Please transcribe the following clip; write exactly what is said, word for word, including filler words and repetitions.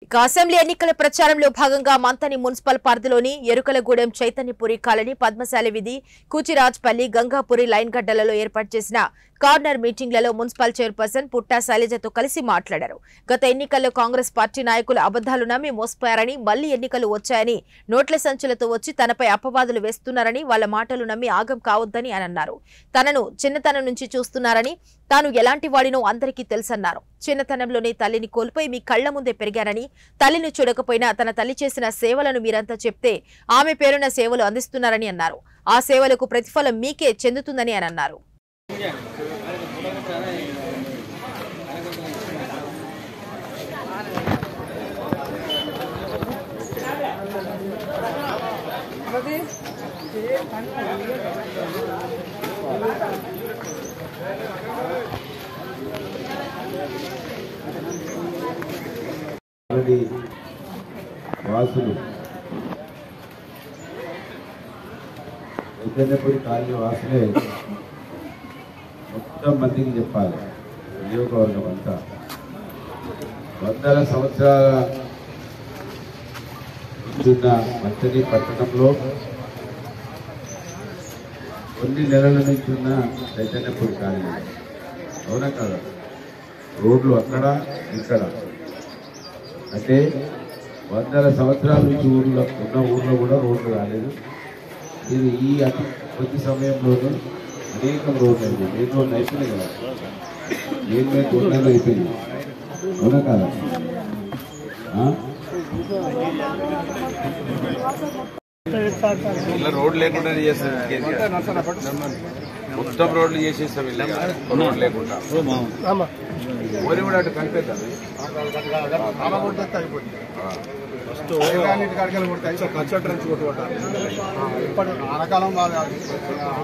ఇక అసెంబ్లీ ఎన్నికల ప్రచారంలో భాగంగా మంతని మున్సిపల్ పరిధిలోని ఎరుకలగూడెం చైతన్యపురి కాలనీ పద్మశాలి వీధి కూచిరాజ్పల్లి గంగాపురి లైన్ గడ్డలలో ఏర్పాటు చేసిన కార్నర్ మీటింగ్లలో మున్సిపల్ చైర్పర్సన్ పుట్టా శైలజతో కలిసి మాట్లాడారు. గత ఎన్నికల్లో కాంగ్రెస్ పార్టీ నాయకులు అబద్దాలు నమ్మి మోసపోయారని, మళ్లీ ఎన్నికలు వచ్చాయని నోట్ల సంచులతో వచ్చి తనపై అపవాదులు వేస్తున్నారని, వాళ్ళ మాటలు నమ్మి ఆగం కావద్దని అని అన్నారు. తనను చిన్నతనం నుంచి చూస్తున్నారని, తాను ఎలాంటి వాడినో అందరికీ తెలుసన్నారు. చిన్నతనంలోనే తల్లిని కోల్పోయి మీ కళ్ల ముందే పెరిగారని, తల్లిని చూడకపోయినా తన తల్లి చేసిన సేవలను మీరంతా చెప్తే ఆమె పేరున సేవలు అందిస్తున్నారని అన్నారు. ఆ సేవలకు ప్రతిఫలం మీకే చెందుతుందని అని అన్నారు. వాసులు చైతన్యపురి కాలనీ వాసులే మొత్తం మందికి చెప్పాలి. నియోజకవర్గం అంతా వందల సంవత్సరాల నుంచున్న మంతని పట్టణంలో కొన్ని నెలల నుంచి ఉన్న చైతన్యపురి కాలనీ అవునా కదా, రోడ్లు అక్కడ ఇక్కడ అంటే వందల సంవత్సరాల నుంచి ఊళ్ళో ఉన్న ఊళ్ళో కూడా రోడ్లు రాలేదు. ఇది ఈ అతి కొద్ది సమయంలోనే అనేక రోడ్లు అయినాయి. మెయిన్ రోడ్లు అయిపోయినాయి కదా, మెయిన్ మెయిన్ రోడ్లు అయిపోయినాయి అవునా కదా. ఇలా రోడ్లు లేకుండా మొత్తం రోడ్లు చేసేస్తాం. రోడ్లు లేకుండా ఓరి కూడా అటు కలిపేద్దాం. ఫస్ట్